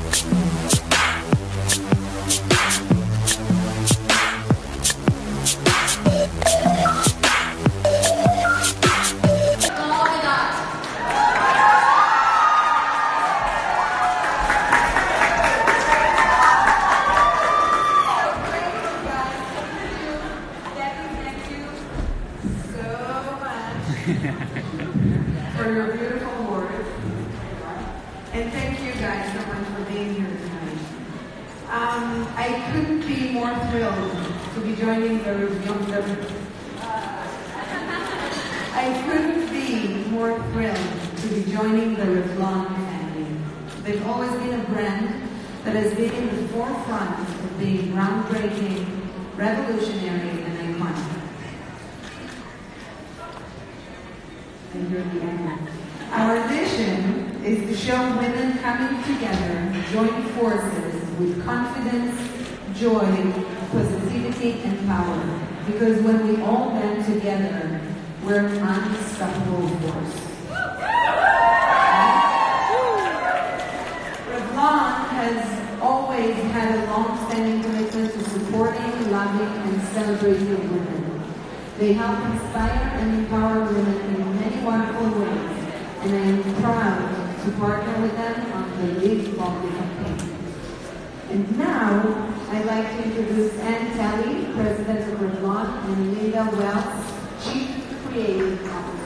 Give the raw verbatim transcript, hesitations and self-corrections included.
For your beautiful words. And thank you guys so much for being here tonight. Um, I couldn't be more thrilled to be joining the Revlon. I couldn't be more thrilled to be joining the Revlon family. They've always been a brand that has been in the forefront of being groundbreaking, revolutionary, and iconic. And you're the end. Our mission is to show women coming together, join forces with confidence, joy, positivity, and power. Because when we all band together, we're an unstoppable force. Revlon has always had a long-standing commitment to supporting, loving, and celebrating women. They help inspire and empower women in many wonderful ways, and I am proud to partner with them on the Live Boldly campaign. And now, I'd like to introduce Ann Telly, President of Revlon, and Linda Wells, Chief Creative Officer.